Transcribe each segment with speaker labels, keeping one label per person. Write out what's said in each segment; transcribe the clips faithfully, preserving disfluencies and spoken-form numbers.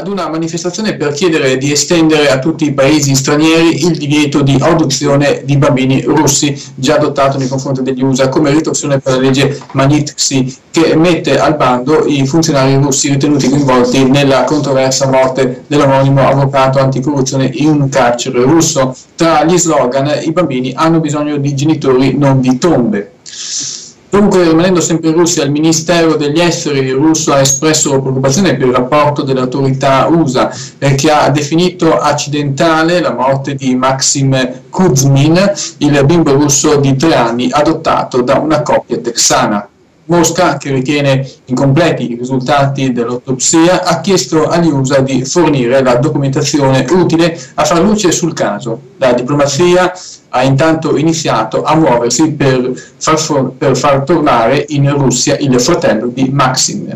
Speaker 1: ad una manifestazione per chiedere di estendere a tutti i paesi stranieri il divieto di adozione di bambini russi già adottato nei confronti degli U S A, come ritorsione per la legge Magnitsky, che mette al bando i funzionari russi ritenuti coinvolti nella controversa morte dell'omonimo avvocato anticorruzione in un carcere russo. Tra gli slogan: i bambini hanno bisogno di genitori, non di tombe. Dunque, rimanendo sempre in Russia, il Ministero degli Esteri russo ha espresso preoccupazione per il rapporto delle autorità U S A, eh, che ha definito accidentale la morte di Maxim Kuzmin, il bimbo russo di tre anni adottato da una coppia texana. Mosca, che ritiene incompleti i risultati dell'autopsia, ha chiesto agli U S A di fornire la documentazione utile a far luce sul caso. La diplomazia ha intanto iniziato a muoversi per far, for- per far tornare in Russia il fratello di Maxim.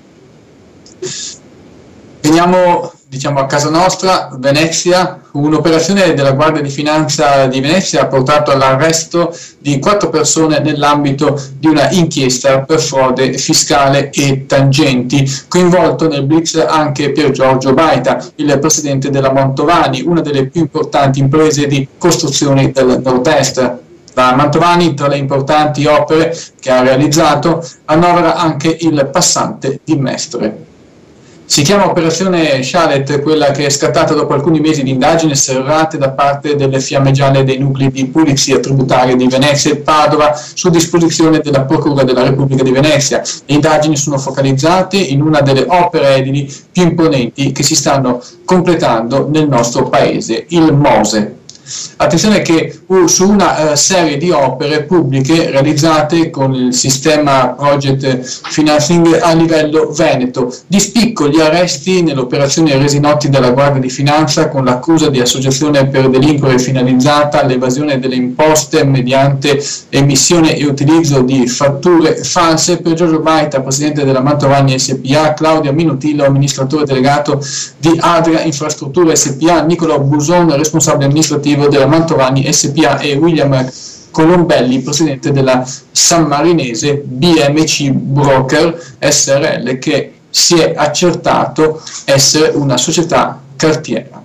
Speaker 1: Veniamo, diciamo, a casa nostra, Venezia. Un'operazione della Guardia di Finanza di Venezia ha portato all'arresto di quattro persone nell'ambito di una inchiesta per frode fiscale e tangenti. Coinvolto nel blitz anche Pier Giorgio Baita, il presidente della Mantovani, una delle più importanti imprese di costruzioni del Nord-Est. La Mantovani, tra le importanti opere che ha realizzato, annovera anche il passante di Mestre. Si chiama Operazione Shalet quella che è scattata dopo alcuni mesi di indagini serrate da parte delle fiamme gialle dei nuclei di polizia tributaria di Venezia e Padova su disposizione della Procura della Repubblica di Venezia. Le indagini sono focalizzate in una delle opere edili più imponenti che si stanno completando nel nostro paese, il Mose. Attenzione che uh, su una uh, serie di opere pubbliche realizzate con il sistema Project Financing a livello veneto. Di spicco gli arresti nelle operazioni resi noti dalla Guardia di Finanza con l'accusa di associazione per delinquere finalizzata all'evasione delle imposte mediante emissione e utilizzo di fatture false per Giorgio Baita, presidente della Mantovani S P A, Claudia Minutillo, amministratore delegato di Adria Infrastrutture S P A, Nicolò Buson, responsabile amministrativo della Mantovani S P A, e William Colombelli, presidente della Sammarinese B M C Broker S R L, che si è accertato essere una società cartiera.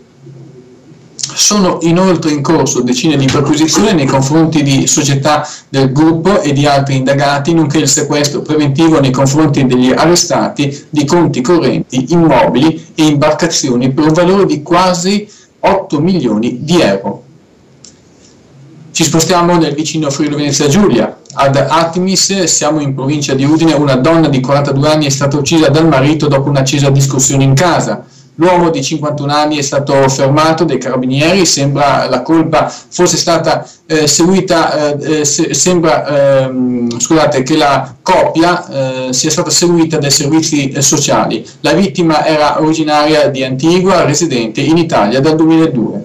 Speaker 1: Sono inoltre in corso decine di perquisizioni nei confronti di società del gruppo e di altri indagati, nonché il sequestro preventivo nei confronti degli arrestati di conti correnti, immobili e imbarcazioni per un valore di quasi otto milioni di euro. Ci spostiamo nel vicino Friuli Venezia Giulia. Ad Artemis, siamo in provincia di Udine, una donna di quarantadue anni è stata uccisa dal marito dopo un'accesa discussione in casa. L'uomo di cinquantuno anni è stato fermato dai carabinieri, sembra la colpa fosse stata eh, seguita, eh, se, sembra ehm, scusate, che la coppia eh, sia stata seguita dai servizi eh, sociali. La vittima era originaria di Antigua, residente in Italia dal duemiladue.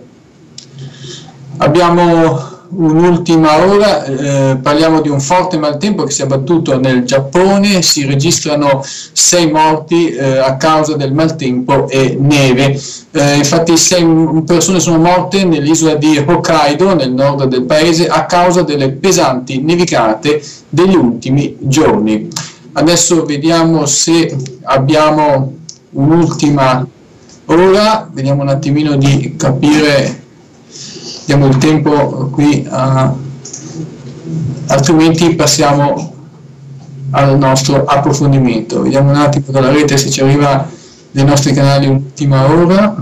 Speaker 1: Abbiamo un'ultima ora, eh, parliamo di un forte maltempo che si è abbattuto nel Giappone. Si registrano sei morti eh, a causa del maltempo e neve. Eh, infatti sei persone sono morte nell'isola di Hokkaido, nel nord del paese, a causa delle pesanti nevicate degli ultimi giorni. Adesso vediamo se abbiamo un'ultima ora, vediamo un attimino di capire. Diamo il tempo qui, a... altrimenti passiamo al nostro approfondimento. Vediamo un attimo dalla rete se ci arriva dai nostri canali un'ultima ora.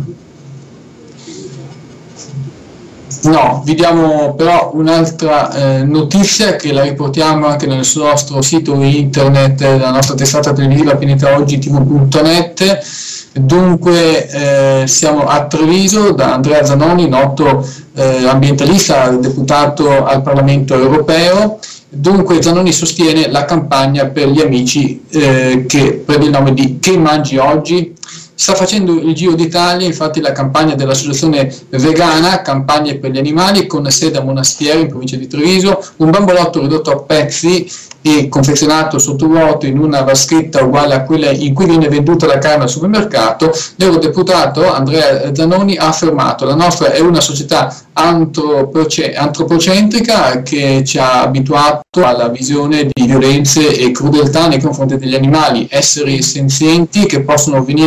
Speaker 1: No, vi diamo però un'altra eh, notizia che la riportiamo anche nel nostro sito internet, la nostra testata televisiva pianetaoggi tivù punto net. Dunque eh, siamo a Treviso da Andrea Zanoni, noto eh, ambientalista, deputato al Parlamento europeo. Dunque Zanoni sostiene la campagna per gli amici eh, che prende il nome di Che mangi oggi? Sta facendo il giro d'Italia, infatti, la campagna dell'associazione vegana Campagne per gli Animali, con sede a Monastieri in provincia di Treviso, un bambolotto ridotto a pezzi e confezionato sotto vuoto in una vaschetta uguale a quella in cui viene venduta la carne al supermercato. L'eurodeputato Andrea Zanoni ha affermato: la nostra è una società antropoce- antropocentrica che ci ha abituato alla visione di violenze e crudeltà nei confronti degli animali, esseri senzienti che possono venire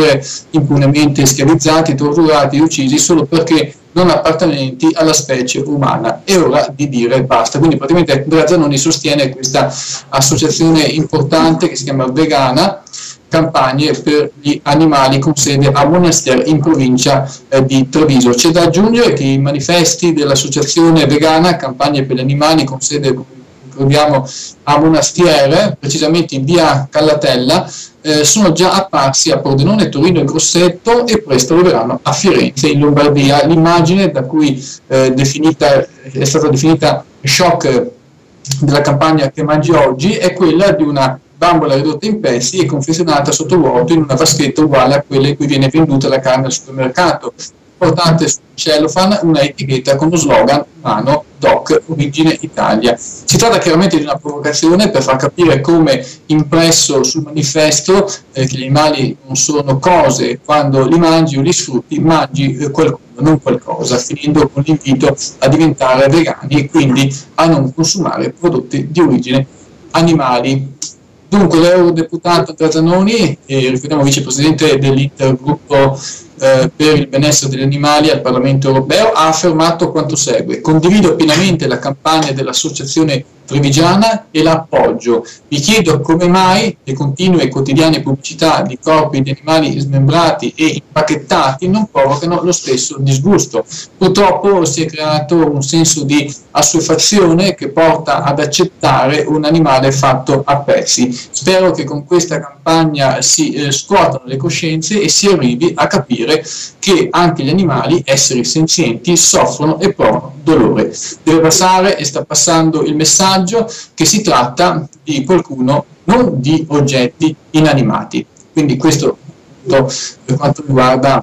Speaker 1: impunemente schiavizzati, torturati, uccisi solo perché non appartenenti alla specie umana. È ora di dire basta. Quindi praticamente Andrea Zanoni sostiene questa associazione importante che si chiama Vegana, campagne per gli animali, con sede a Monastir in provincia eh, di Treviso. C'è da aggiungere che i manifesti dell'associazione Vegana, campagne per gli animali, con sede, ricordiamo, a Monastir, precisamente in via Callatella, eh, sono già apparsi a Pordenone, Torino e Grosseto, e presto arriveranno a Firenze, in Lombardia. L'immagine da cui eh, definita, è stata definita shock della campagna Che mangi oggi è quella di una bambola ridotta in pezzi e confezionata sotto vuoto in una vaschetta uguale a quella in cui viene venduta la carne al supermercato, portante sul cellophane una etichetta con lo slogan umano Doc Origine Italia. Si tratta chiaramente di una provocazione per far capire come, impresso sul manifesto, eh, che gli animali non sono cose, quando li mangi o li sfrutti mangi eh, qualcuno, non qualcosa, finendo con l'invito a diventare vegani e quindi a non consumare prodotti di origine animali. Dunque l'eurodeputato Andrea Zanoni, eh, ricordiamo vicepresidente dell'intergruppo eh, per il benessere degli animali al Parlamento europeo, ha affermato quanto segue: condivido pienamente la campagna dell'associazione trevigiana e la appoggio. Vi chiedo come mai le continue e quotidiane pubblicità di corpi di animali smembrati e impacchettati non provocano lo stesso disgusto. Purtroppo si è creato un senso di assuefazione che porta ad accettare un animale fatto a pezzi. Spero che con questa campagna si eh, scuotano le coscienze e si arrivi a capire che anche gli animali, esseri senzienti, soffrono e provano dolore. Deve passare, e sta passando, il messaggio che si tratta di qualcuno, non di oggetti inanimati. Quindi questo per quanto riguarda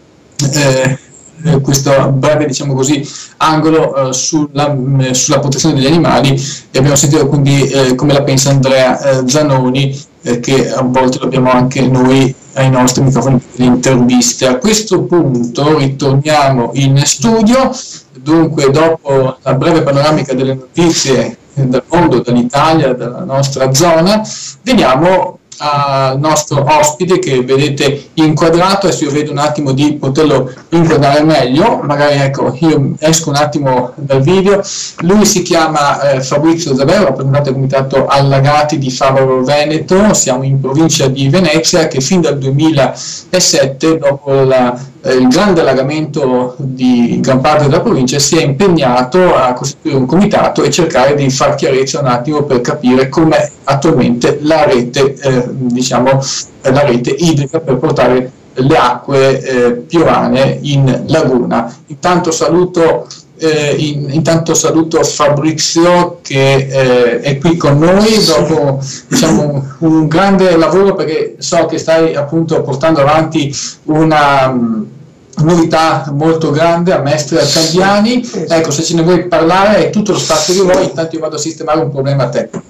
Speaker 1: eh, questo breve, diciamo così, angolo eh, sulla, eh, sulla protezione degli animali, e abbiamo sentito quindi eh, come la pensa Andrea eh, Zanoni, eh, che a volte lo abbiamo anche noi ai nostri microfoni per le interviste. A questo punto ritorniamo in studio. Dunque, dopo la breve panoramica delle notizie dal mondo, dall'Italia, dalla nostra zona, veniamo al nostro ospite che vedete inquadrato. Adesso io vedo un attimo di poterlo inquadrare meglio, magari ecco, io esco un attimo dal video. Lui si chiama eh, Fabrizio Zavero, rappresentante del comitato allagati di Favaro Veneto, siamo in provincia di Venezia, che fin dal duemilasette, dopo la il grande allagamento di gran parte della provincia, si è impegnato a costituire un comitato e cercare di far chiarezza un attimo per capire com'è attualmente la rete, eh, diciamo, la rete idrica per portare le acque eh, piovane in laguna. Intanto saluto, eh, in, intanto saluto Fabrizio che eh, è qui con noi dopo, diciamo, un grande lavoro, perché so che stai appunto portando avanti una um, novità molto grande a Mestre Candiani. Ecco, se ce ne vuoi parlare è tutto lo spazio che vuoi, intanto io vado a sistemare un problema tecnico.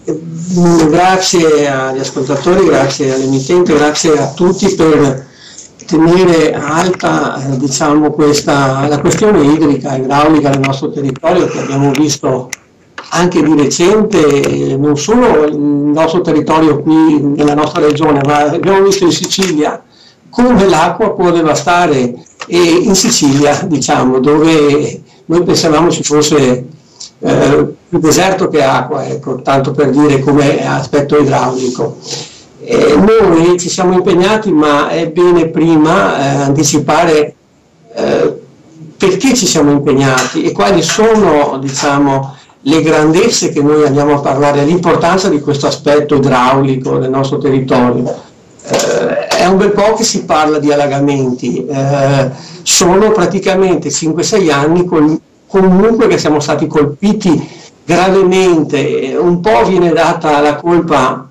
Speaker 2: Grazie agli ascoltatori, grazie all'emittente, grazie a tutti per tenere alta eh, diciamo questa, la questione idrica e idraulica del nostro territorio, che abbiamo visto anche di recente, eh, non solo il nostro territorio qui nella nostra regione, ma abbiamo visto in Sicilia come l'acqua può devastare, e in Sicilia, diciamo, dove noi pensavamo ci fosse eh, più deserto che acqua, ecco, tanto per dire come aspetto idraulico. Eh, noi ci siamo impegnati, ma è bene prima eh, anticipare eh, perché ci siamo impegnati e quali sono, diciamo, le grandezze che noi andiamo a parlare, l'importanza di questo aspetto idraulico del nostro territorio. Eh, è un bel po' che si parla di allagamenti, eh, sono praticamente cinque sei anni con, comunque che siamo stati colpiti gravemente. Un po' viene data la colpa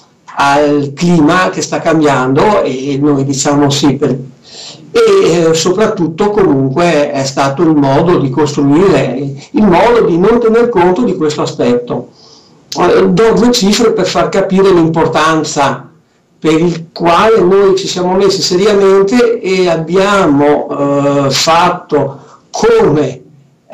Speaker 2: al clima che sta cambiando, e noi diciamo sì, per, e eh, soprattutto comunque è stato il modo di costruire, il modo di non tener conto di questo aspetto. Eh, do due cifre per far capire l'importanza per il quale noi ci siamo messi seriamente e abbiamo eh, fatto come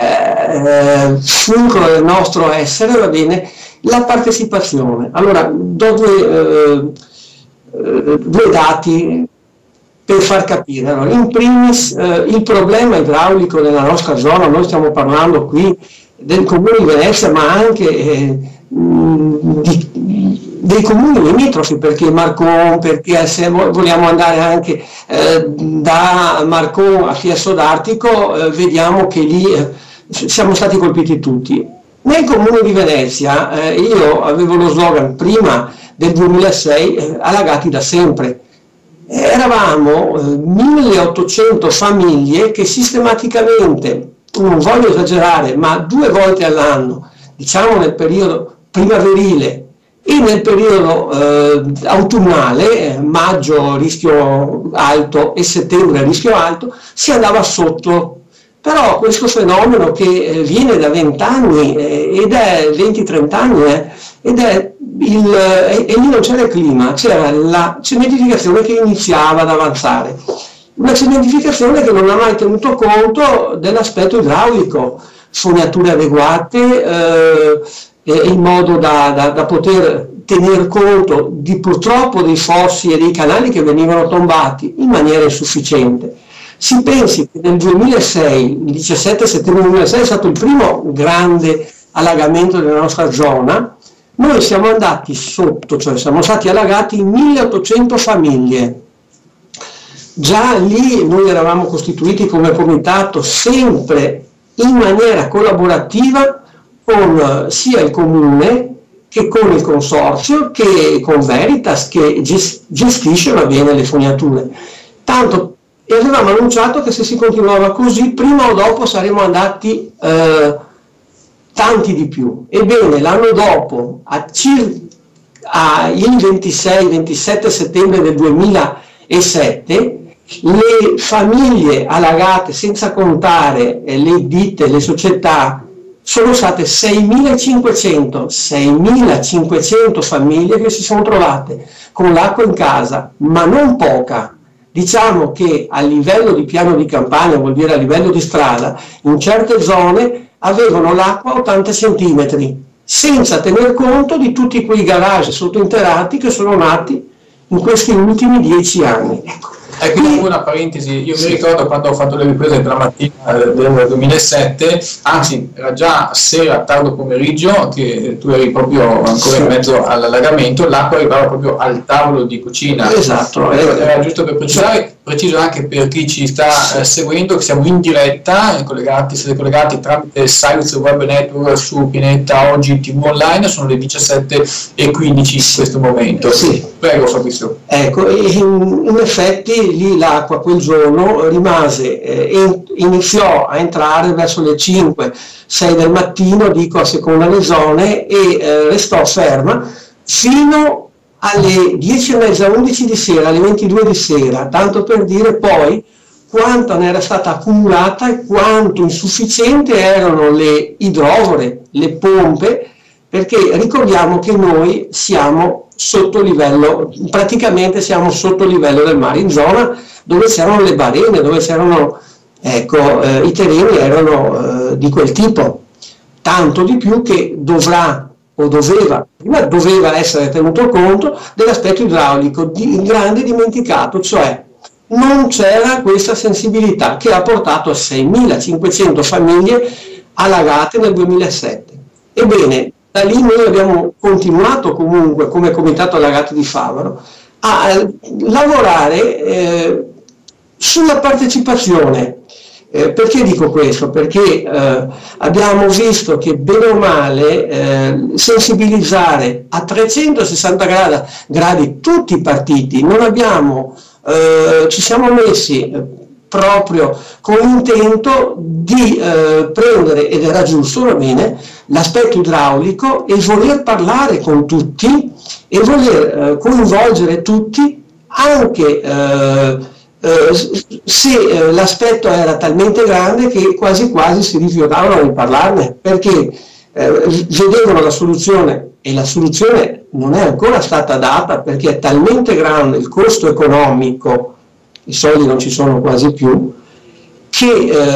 Speaker 2: eh, fulcro del nostro essere, va bene, la partecipazione. Allora, do due, eh, due dati per far capire. Allora, in primis eh, il problema idraulico della nostra zona, noi stiamo parlando qui del comune di Venezia, ma anche eh, di, dei comuni limitrofi, perché Marcon, perché se vogliamo andare anche eh, da Marcon a Fiasso d'Artico, eh, vediamo che lì eh, siamo stati colpiti tutti. Nel comune di Venezia eh, io avevo lo slogan prima del duemilasei, eh, allagati da sempre. Eravamo eh, milleottocento famiglie che sistematicamente, non voglio esagerare, ma due volte all'anno, diciamo nel periodo primaverile e nel periodo eh, autunnale, eh, maggio rischio alto e settembre rischio alto, si andava sotto. Però questo fenomeno che eh, viene da vent'anni eh, ed è venti trenta anni eh, ed è il, eh, e lì non c'era il clima, c'era la cementificazione che iniziava ad avanzare. Una cementificazione che non ha mai tenuto conto dell'aspetto idraulico, fognature adeguate, eh, in modo da, da, da poter tener conto di purtroppo dei fossi e dei canali che venivano tombati in maniera insufficiente. Si pensi che nel duemilasei, il diciassette settembre duemilasei, è stato il primo grande allagamento della nostra zona. Noi siamo andati sotto, cioè siamo stati allagati in milleottocento famiglie. Già lì noi eravamo costituiti come comitato sempre in maniera collaborativa con sia il comune che con il consorzio che con Veritas, che gestisce va bene le fognature. Tanto e avevamo annunciato che se si continuava così prima o dopo saremmo andati eh, tanti di più. Ebbene, l'anno dopo, a cir- a il ventisei ventisette settembre del duemilasette, le famiglie allagate, senza contare eh, le ditte, le società, sono state seimilacinquecento famiglie che si sono trovate con l'acqua in casa, ma non poca. Diciamo che a livello di piano di campagna, vuol dire a livello di strada, in certe zone avevano l'acqua a ottanta centimetri, senza tener conto di tutti quei garage sottointerrati che sono nati in questi ultimi dieci anni. Ecco.
Speaker 1: Ecco, una parentesi, io mi ricordo quando ho fatto le riprese della mattina del duemilasette, anzi era già sera, tardo pomeriggio, che tu eri proprio ancora in mezzo all'allagamento, l'acqua arrivava proprio al tavolo di cucina.
Speaker 2: Esatto.
Speaker 1: Era, era giusto per precisare, preciso anche per chi ci sta eh, seguendo, che siamo in diretta, collegati, siete collegati tramite Silence Web Network su Pineta Oggi tivù Online, sono le diciassette e quindici in questo momento.
Speaker 2: Sì.
Speaker 1: Prego Fabrizio.
Speaker 2: Ecco, in, in effetti lì l'acqua quel giorno rimase, eh, iniziò a entrare verso le cinque sei del mattino, dico a seconda delle zone, e eh, restò ferma fino alle dieci e mezza, undici di sera, alle ventidue di sera, tanto per dire poi quanto ne era stata accumulata e quanto insufficienti erano le idrovore, le pompe, perché ricordiamo che noi siamo sotto livello, praticamente siamo sotto livello del mare, in zona dove c'erano le barene, dove c'erano, ecco, eh, i terreni erano eh, di quel tipo, tanto di più che dovrà o doveva, prima doveva essere tenuto conto dell'aspetto idraulico, di grande dimenticato, cioè non c'era questa sensibilità che ha portato a seimilacinquecento famiglie allagate nel duemilasette. Ebbene, da lì noi abbiamo continuato comunque come Comitato Allagati di Favaro a lavorare eh, sulla partecipazione. Eh, perché dico questo? Perché eh, abbiamo visto che bene o male eh, sensibilizzare a trecentosessanta gradi, gradi tutti i partiti, non abbiamo, eh, ci siamo messi eh, proprio con l'intento di eh, prendere, ed era giusto, va bene, l'aspetto idraulico e voler parlare con tutti e voler eh, coinvolgere tutti, anche eh, eh, se eh, l'aspetto era talmente grande che quasi quasi si rifiutavano di parlarne, perché eh, vedevano la soluzione, e la soluzione non è ancora stata data perché è talmente grande il costo economico, i soldi non ci sono quasi più, che,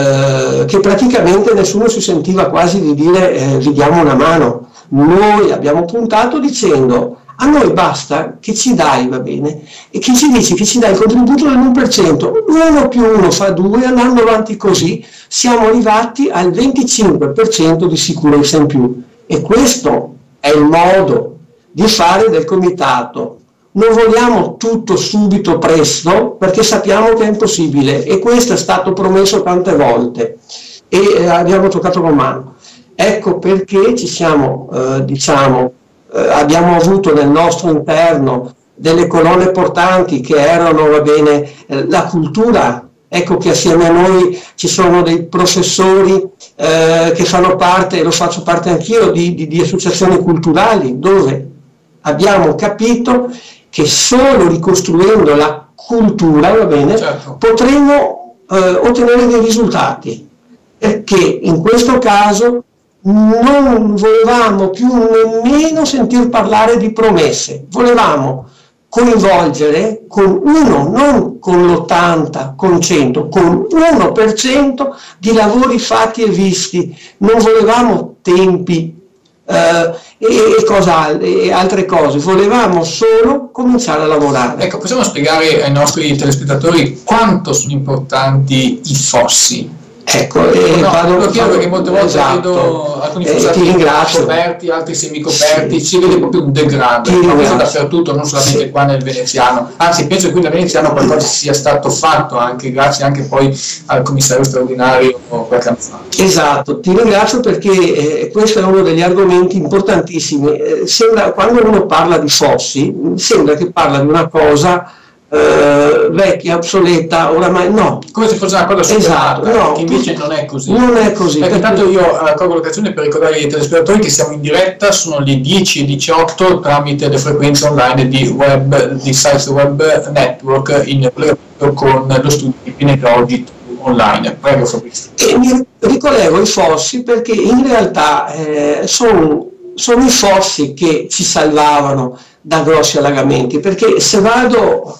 Speaker 2: eh, che praticamente nessuno si sentiva quasi di dire eh, vi diamo una mano. Noi abbiamo puntato dicendo A noi basta che ci dai, va bene, e che ci dici che ci dai il contributo dell'uno per cento, uno più uno fa due, andando avanti così siamo arrivati al venticinque per cento di sicurezza in più. E questo è il modo di fare del comitato. Non vogliamo tutto subito presto, perché sappiamo che è impossibile, e questo è stato promesso tante volte e eh, abbiamo toccato con mano. Ecco perché ci siamo, eh, diciamo, eh, abbiamo avuto nel nostro interno delle colonne portanti che erano, va bene, eh, la cultura. Ecco che assieme a noi ci sono dei professori eh, che fanno parte, e lo faccio parte anch'io, di, di, di associazioni culturali, dove abbiamo capito che solo ricostruendo la cultura, va bene, certo, potremo eh, ottenere dei risultati. Perché in questo caso non volevamo più nemmeno sentir parlare di promesse, volevamo coinvolgere con uno, non con l'ottanta, con cento, con uno per cento di lavori fatti e visti. Non volevamo tempi eh, e, e, cosa, e altre cose, volevamo solo cominciare a lavorare.
Speaker 1: Ecco, possiamo spiegare ai nostri telespettatori quanto sono importanti i fossi?
Speaker 2: Ecco, eh,
Speaker 1: no,
Speaker 2: vado,
Speaker 1: lo chiedo perché molte volte
Speaker 2: esatto,
Speaker 1: vedo alcuni
Speaker 2: eh,
Speaker 1: fossati coperti, altri semicoperti, sì, si vede proprio un degrado, ma questo dappertutto, non solamente sì, qua nel veneziano, anzi penso che qui nel veneziano qualcosa sia stato fatto anche grazie anche poi al commissario straordinario qualche anno fa.
Speaker 2: Esatto, ti ringrazio perché eh, questo è uno degli argomenti importantissimi. Eh, sembra, quando uno parla di fossi, sembra che parla di una cosa Uh, vecchia, obsoleta, oramai no.
Speaker 1: Come se fosse una cosa super,
Speaker 2: esatto, no,
Speaker 1: che invece non è così.
Speaker 2: Non è così.
Speaker 1: Ecco, intanto io uh, colgo l'occasione per ricordare ai telespettatori che siamo in diretta, sono le dieci e diciotto tramite le frequenze online di web, di Science Web Network, in collegamento con lo studio di Pinegrogit online. Prego Fabrizio.
Speaker 2: E mi ricollevo i fossi perché in realtà eh, sono, sono i fossi che ci salvavano da grossi allagamenti, perché se vado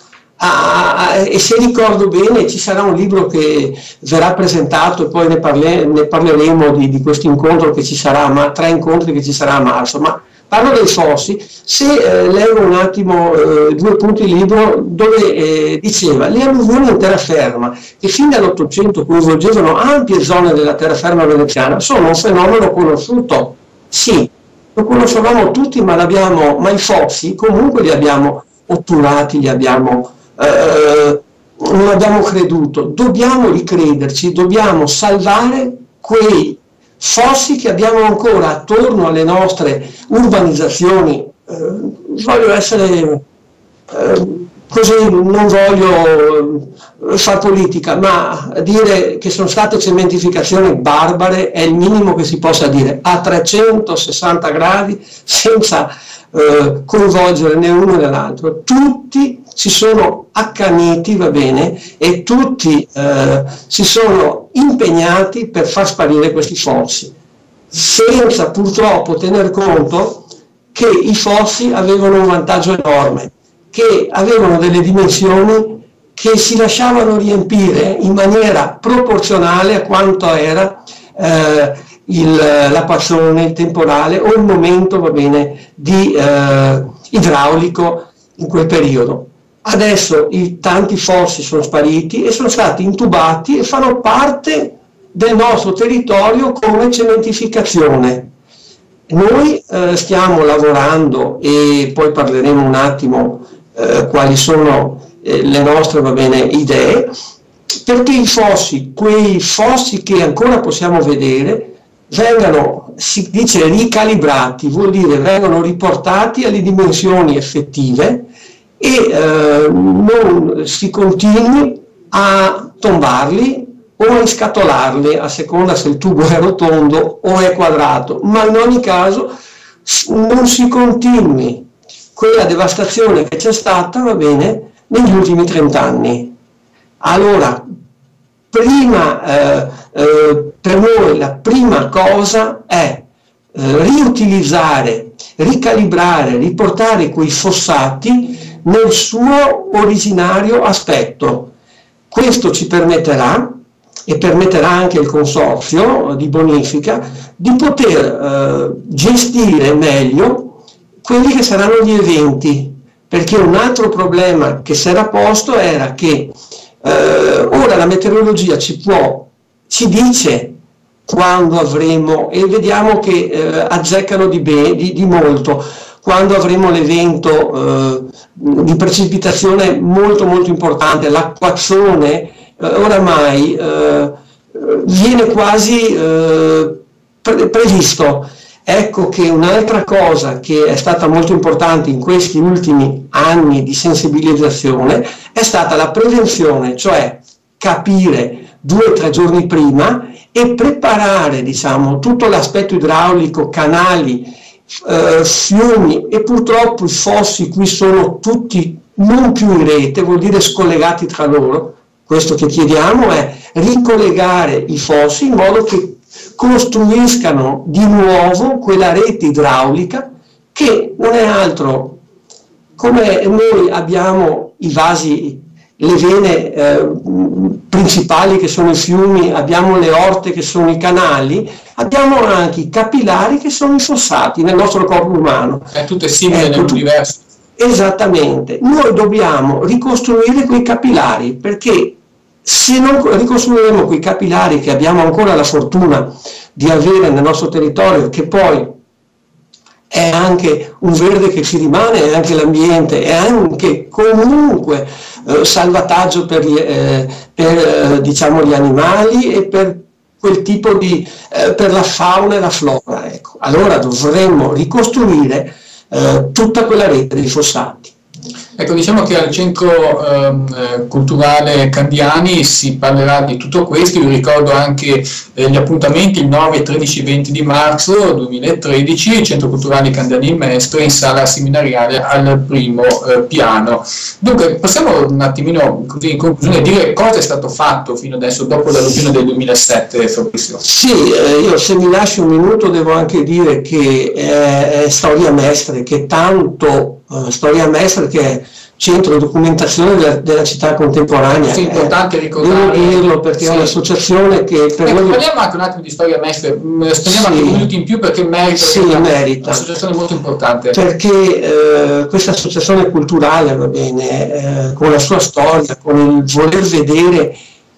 Speaker 2: Ah, e se ricordo bene ci sarà un libro che verrà presentato e poi ne, parle, ne parleremo di, di questo incontro che ci sarà, ma tre incontri che ci sarà a marzo, ma parlo dei fossi. Se eh, leggo un attimo eh, due punti il libro dove eh, diceva le alluvioni in terraferma che fin dall'Ottocento coinvolgevano ampie zone della terraferma veneziana sono un fenomeno conosciuto, sì, lo conoscevamo tutti, ma, l'abbiamo, ma i fossi comunque li abbiamo otturati, li abbiamo Uh, non abbiamo creduto. Dobbiamo ricrederci, dobbiamo salvare quei fossi che abbiamo ancora attorno alle nostre urbanizzazioni. Uh, voglio essere uh, così, non voglio far politica, ma dire che sono state cementificazioni barbare è il minimo che si possa dire, a trecentosessanta gradi, senza Uh, coinvolgere né uno né l'altro. Tutti si sono accaniti, va bene, e tutti uh, si sono impegnati per far sparire questi fossi, senza purtroppo tener conto che i fossi avevano un vantaggio enorme, che avevano delle dimensioni che si lasciavano riempire in maniera proporzionale a quanto era uh, Il, la passione, il temporale o il momento, va bene, di eh, idraulico in quel periodo. Adesso i tanti fossi sono spariti e sono stati intubati e fanno parte del nostro territorio come cementificazione. Noi eh, stiamo lavorando e poi parleremo un attimo eh, quali sono eh, le nostre, va bene, idee, perché i fossi, quei fossi che ancora possiamo vedere, vengano, si dice ricalibrati, vuol dire vengono riportati alle dimensioni effettive e eh, non si continui a tombarli o a inscatolarli, a seconda se il tubo è rotondo o è quadrato, ma in ogni caso non si continui quella devastazione che c'è stata, va bene, negli ultimi trent'anni. Allora, prima, eh, eh, per noi la prima cosa è eh, riutilizzare, ricalibrare, riportare quei fossati nel suo originario aspetto. Questo ci permetterà, e permetterà anche il consorzio di bonifica, di poter eh, gestire meglio quelli che saranno gli eventi, perché un altro problema che si era posto era che eh, ora la meteorologia ci può, ci dice quando avremo, e vediamo che eh, azzeccano di, be, di, di molto, quando avremo l'evento eh, di precipitazione molto molto importante, l'acquazzone, eh, oramai eh, viene quasi eh, pre- previsto. Ecco che un'altra cosa che è stata molto importante in questi ultimi anni di sensibilizzazione è stata la prevenzione, cioè capire due o tre giorni prima e preparare, diciamo, tutto l'aspetto idraulico, canali, eh, fiumi, e purtroppo i fossi qui sono tutti non più in rete, vuol dire scollegati tra loro. Questo che chiediamo è ricollegare i fossi in modo che costruiscano di nuovo quella rete idraulica che non è altro, come noi abbiamo i vasi, le vene eh, principali che sono i fiumi, abbiamo le orte che sono i canali, abbiamo anche i capillari che sono i fossati nel nostro corpo umano.
Speaker 1: È tutto simile
Speaker 2: ecco,
Speaker 1: nell'universo.
Speaker 2: Esattamente, noi dobbiamo ricostruire quei capillari, perché se non ricostruiremo quei capillari che abbiamo ancora la fortuna di avere nel nostro territorio, che poi è anche un verde che ci rimane, è anche l'ambiente, è anche comunque eh, salvataggio per, gli, eh, per eh, diciamo, gli animali e per quel tipo di, eh, per la fauna e la flora. Ecco. Allora dovremmo ricostruire eh, tutta quella rete dei fossati.
Speaker 1: Ecco, diciamo che al Centro eh, Culturale Candiani si parlerà di tutto questo. Io ricordo anche eh, gli appuntamenti il nove, tredici e venti di marzo duemilatredici, Centro Culturale Candiani in Mestre, in sala seminariale al primo eh, piano. Dunque, possiamo un attimino, così in conclusione, dire cosa è stato fatto fino adesso, dopo l'alluvione del duemilasette, Fabrizio?
Speaker 2: Sì, eh, io se mi lasci un minuto devo anche dire che è, è Storia Mestre, che tanto... Uh, Storia Mestre, che è centro di documentazione della, della città contemporanea.
Speaker 1: Sì, è importante ricordare.
Speaker 2: Devo dirlo perché sì. È un'associazione che per
Speaker 1: ecco,
Speaker 2: noi...
Speaker 1: Parliamo anche un attimo di Storia Mestre, spendiamo sì. anche un minuto in più perché merita,
Speaker 2: sì,
Speaker 1: è
Speaker 2: merita.
Speaker 1: un'associazione molto importante.
Speaker 2: Perché eh, questa associazione culturale, va bene, eh, con la sua storia, con il voler vedere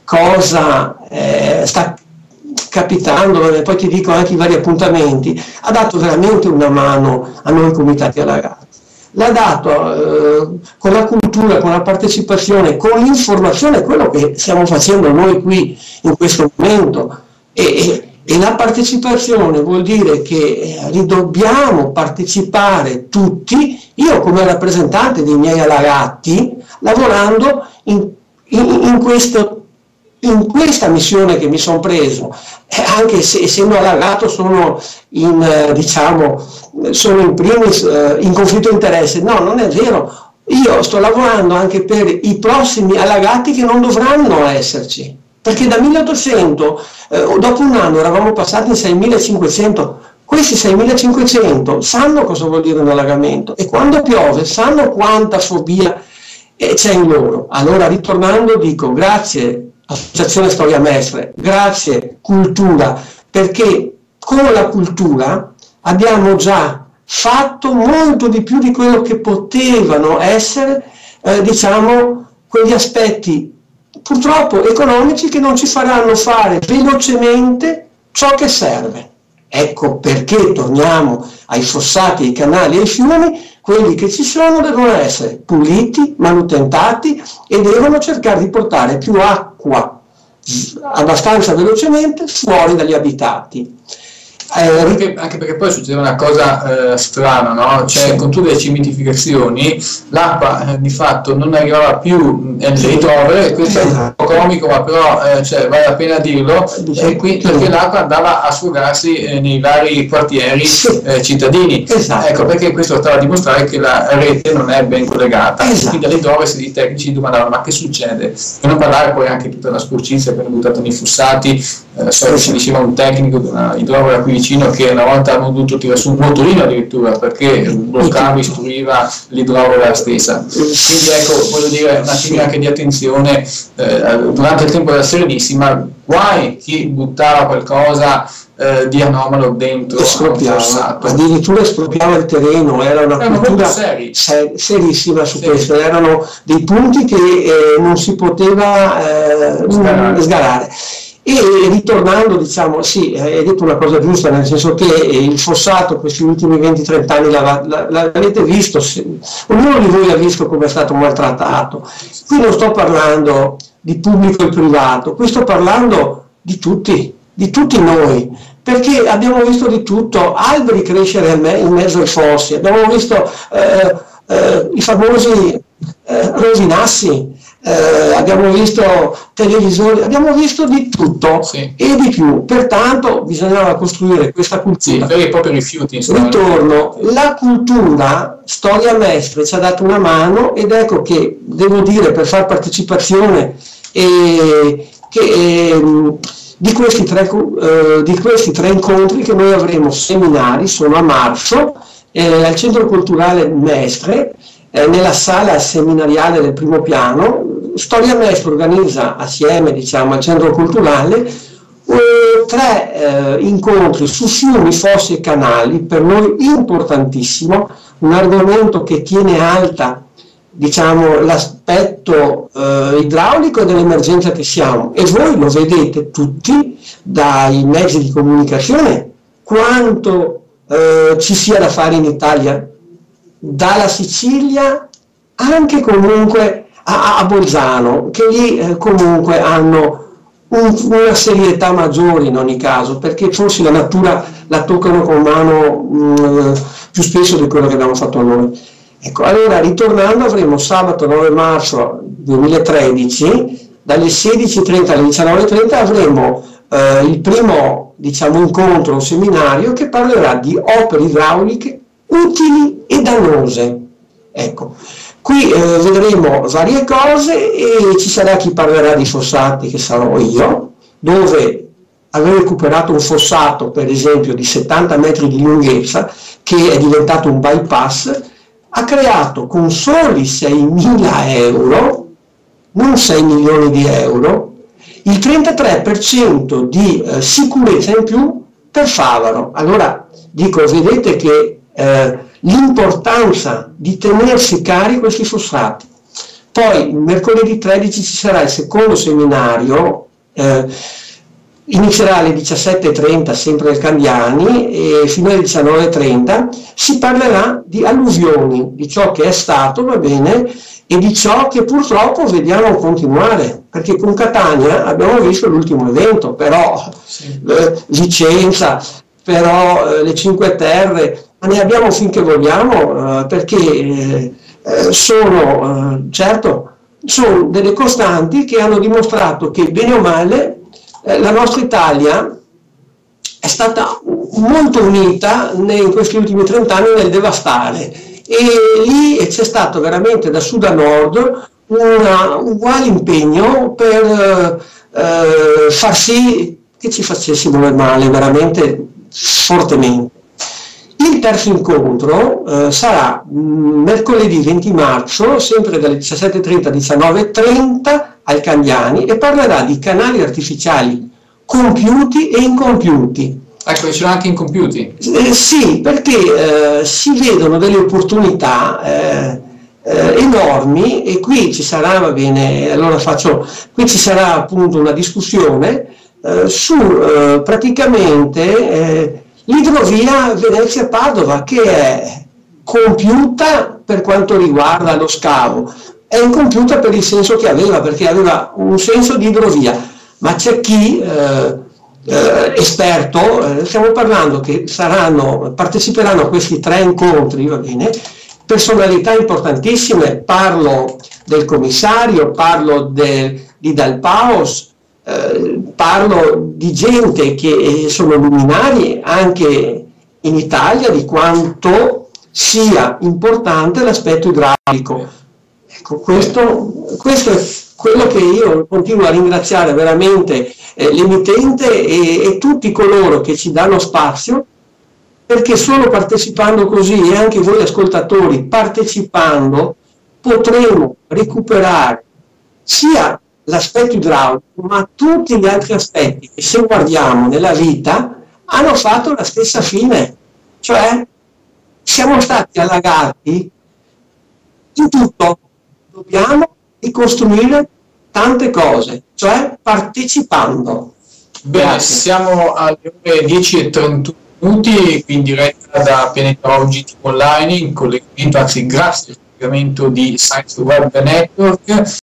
Speaker 2: cosa eh, sta capitando, e poi ti dico anche i vari appuntamenti, ha dato veramente una mano a noi comitati alla gara. L'ha dato eh, con la cultura, con la partecipazione, con l'informazione, quello che stiamo facendo noi qui in questo momento. E, e, e la partecipazione vuol dire che eh, dobbiamo partecipare tutti, io come rappresentante dei miei allagati, lavorando in, in, in questo in questa missione che mi sono preso, eh, anche se essendo allagato sono in, eh, diciamo, sono in primis eh, in conflitto di interesse. No, non è vero. Io sto lavorando anche per i prossimi allagati che non dovranno esserci, perché da milleottocento, eh, dopo un anno eravamo passati in seimilacinquecento. Questi seimilacinquecento sanno cosa vuol dire un allagamento e quando piove sanno quanta fobia eh, c'è in loro. Allora, ritornando, dico grazie Associazione Storia Mestre, grazie Cultura, perché con la cultura abbiamo già fatto molto di più di quello che potevano essere, eh, diciamo, quegli aspetti purtroppo economici che non ci faranno fare velocemente ciò che serve. Ecco perché torniamo ai fossati, ai canali e ai fiumi. Quelli che ci sono devono essere puliti, manutentati e devono cercare di portare più acqua abbastanza velocemente fuori dagli abitati.
Speaker 1: Eh, anche, anche perché poi succede una cosa eh, strana, no? Cioè sì. Con tutte le cementificazioni l'acqua eh, di fatto non arrivava più nelle idrovere, questo esatto. È un po' comico ma però eh, cioè, vale la pena dirlo, e qui, perché l'acqua andava a sfogarsi eh, nei vari quartieri sì. eh, cittadini, esatto. Ecco perché questo stava a dimostrare che la rete non è ben collegata, esatto. Quindi alle idrovere i tecnici domandavano ma che succede? Per non parlare poi anche tutta la sporcizia che hanno buttato nei fossati, eh, so che si diceva un tecnico di una idrovera qui Fiumicino, che una volta hanno dovuto tirare su un motorino addirittura perché bloccava, istruiva l'idrovora stessa. Quindi ecco, voglio dire, un attimo anche di attenzione eh, durante il tempo della Serenissima, guai chi buttava qualcosa eh, di anomalo dentro,
Speaker 2: espropriava, addirittura espropriava il terreno, era una
Speaker 1: erano
Speaker 2: cultura
Speaker 1: seri.
Speaker 2: ser serissima su
Speaker 1: sì.
Speaker 2: questo, erano dei punti che eh, non si poteva eh, sgarare. sgarare. E ritornando, diciamo, sì, hai detto una cosa giusta, nel senso che il fossato questi ultimi venti trenta anni l'avete visto, se, ognuno di voi ha visto come è stato maltrattato. Qui non sto parlando di pubblico e privato, qui sto parlando di tutti, di tutti noi, perché abbiamo visto di tutto, alberi crescere in mezzo ai fossi, abbiamo visto eh, eh, i famosi eh, rovinassi, Eh, abbiamo visto televisori, abbiamo visto di tutto
Speaker 1: sì.
Speaker 2: e di più, pertanto bisognava costruire questa cultura.
Speaker 1: Sì, proprio rifiuti, insomma.
Speaker 2: Ritorno, la cultura, Storia Mestre ci ha dato una mano ed ecco che devo dire, per far partecipazione eh, che, eh, di, questi tre, eh, di questi tre incontri che noi avremo seminari, sono a marzo, eh, al Centro Culturale Mestre, eh, nella sala seminariale del primo piano. Storia Mestre organizza assieme, diciamo, al Centro Culturale eh, tre eh, incontri su fiumi, fossi e canali, per noi importantissimo, un argomento che tiene alta, diciamo, l'aspetto eh, idraulico e dell'emergenza che siamo, e voi lo vedete tutti dai mezzi di comunicazione quanto eh, ci sia da fare in Italia, dalla Sicilia anche comunque a, a Bolzano, che lì eh, comunque hanno un, una serietà maggiore in ogni caso, perché forse la natura la toccano con mano mh, più spesso di quello che abbiamo fatto noi. Ecco, allora ritornando, avremo sabato nove marzo duemilatredici dalle sedici e trenta alle diciannove e trenta avremo eh, il primo, diciamo, incontro, un seminario che parlerà di opere idrauliche utili e dannose. Ecco, qui eh, vedremo varie cose e ci sarà chi parlerà di fossati, che sarò io, dove aver recuperato un fossato, per esempio, di settanta metri di lunghezza, che è diventato un bypass, ha creato con soli seimila euro, non sei milioni di euro, il trentatré per cento di eh, sicurezza in più per Favaro. Allora dico, vedete che eh, l'importanza di tenersi cari questi fossati. Poi mercoledì tredici ci sarà il secondo seminario, eh, inizierà alle diciassette e trenta sempre al Candiani e fino alle diciannove e trenta si parlerà di alluvioni, di ciò che è stato, va bene, e di ciò che purtroppo vediamo continuare, perché con Catania abbiamo visto l'ultimo evento, però sì. eh, Vicenza, però eh, le Cinque Terre, ma ne abbiamo finché vogliamo, eh, perché eh, eh, sono, eh, certo, sono delle costanti che hanno dimostrato che bene o male eh, la nostra Italia è stata molto unita in questi ultimi trent'anni nel devastare, e lì c'è stato veramente da sud a nord un uguale impegno per eh, far sì che ci facessimo del male veramente fortemente. Il terzo incontro eh, sarà mh, mercoledì venti marzo, sempre dalle diciassette e trenta alle diciannove e trenta al Candiani, e parlerà di canali artificiali compiuti e incompiuti.
Speaker 1: Ecco, ci sono anche incompiuti?
Speaker 2: Eh, sì, perché eh, si vedono delle opportunità eh, eh, enormi, e qui ci sarà, va bene, allora faccio, qui ci sarà appunto una discussione eh, su eh, praticamente eh, l'idrovia Venezia-Padova, che è compiuta per quanto riguarda lo scavo, è incompiuta per il senso che aveva, perché aveva un senso di idrovia, ma c'è chi eh, eh, esperto, eh, stiamo parlando che saranno, parteciperanno a questi tre incontri, va bene, personalità importantissime, parlo del commissario, parlo de, di Dalpaos, Eh, parlo di gente che sono luminari anche in Italia di quanto sia importante l'aspetto idraulico. Ecco, questo, questo, è, quello che io continuo a ringraziare veramente eh, l'emittente e, e tutti coloro che ci danno spazio, perché solo partecipando così, e anche voi ascoltatori partecipando, potremo recuperare sia l'aspetto idraulico, ma tutti gli altri aspetti che, se guardiamo nella vita, hanno fatto la stessa fine, cioè siamo stati allagati in tutto. Dobbiamo ricostruire tante cose, cioè partecipando.
Speaker 1: Bene,
Speaker 2: Grazie.
Speaker 1: siamo alle ore dieci e trentuno minuti, qui in diretta da Pianeta Oggi Online, in collegamento, anzi grazie al collegamento di Science Web Network.